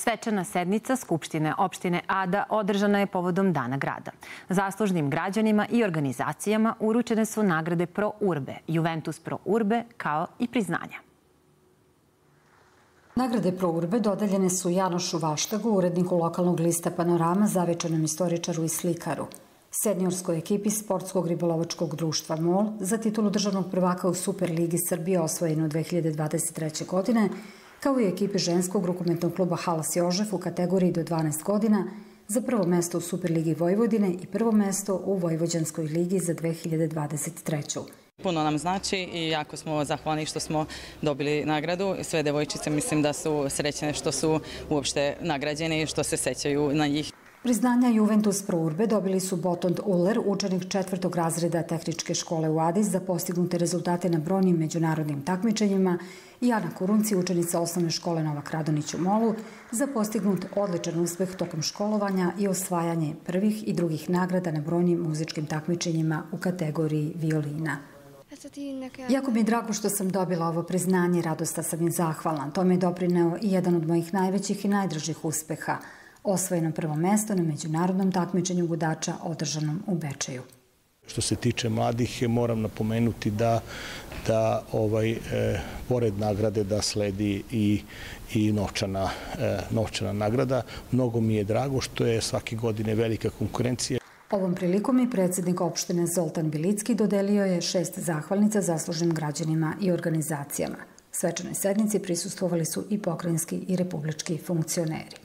Svečana sednica Skupštine opštine Ada održana je povodom Dana grada. Zaslužnim građanima i organizacijama uručene su nagrade Pro Urbe, Juventus Pro Urbe, kao i priznanja. Nagrade Pro Urbe dodeljene su Janošu Vaštagu, uredniku lokalnog lista Panorama, zavičajnom istoričaru i slikaru, seniorskoj ekipi Sportskog ribolovačkog društva MOL za titulu državnog prvaka u Superligi Srbije osvojenu 2023. godine, kao i ekipi ženskog rukometnog kluba Halas Jožef u kategoriji do 12 godina za prvo mesto u Superligi Vojvodine i prvo mesto u Vojvođanskoj ligi za 2023. Puno nam znači i jako smo zahvalni što smo dobili nagradu. Sve devojčice mislim da su srećne što su uopšte nagrađene i što se sećaju na njih. Priznanja Juventus Pro Urbe dobili su Botond Uller, učenik 4. razreda tehničke škole u Adi za postignute rezultate na brojnim međunarodnim takmičenjima i Ana Kurunci, učenica osnovne škole Novak Radonić u Molu, za postignut odličan uspeh tokom školovanja i osvajanje prvih i drugih nagrada na brojnim muzičkim takmičenjima u kategoriji violina. Jako mi je drago što sam dobila ovo priznanje, radosta sam i zahvalna. To mi je doprineo i jedan od mojih najvećih i najdražih uspeha. Osvojeno prvo mesto na međunarodnom takmičenju gudača održanom u Bečeju. Što se tiče mladih, moram napomenuti da pored nagrade da sledi i novčana nagrada. Mnogo mi je drago što je svake godine velika konkurencija. Ovom prilikom i predsjednik opštine Zoltan Bilicki dodelio je 6 zahvalnica zaslužnim građanima i organizacijama. Svečanoj sednici prisustvovali su i pokrajinski i republički funkcioneri.